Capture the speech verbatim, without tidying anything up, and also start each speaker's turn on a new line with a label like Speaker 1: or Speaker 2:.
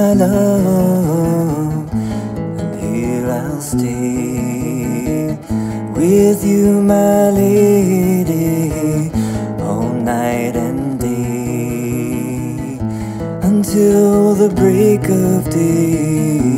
Speaker 1: my love, and here I'll stay with you, my lady, all night and day, until the break of day.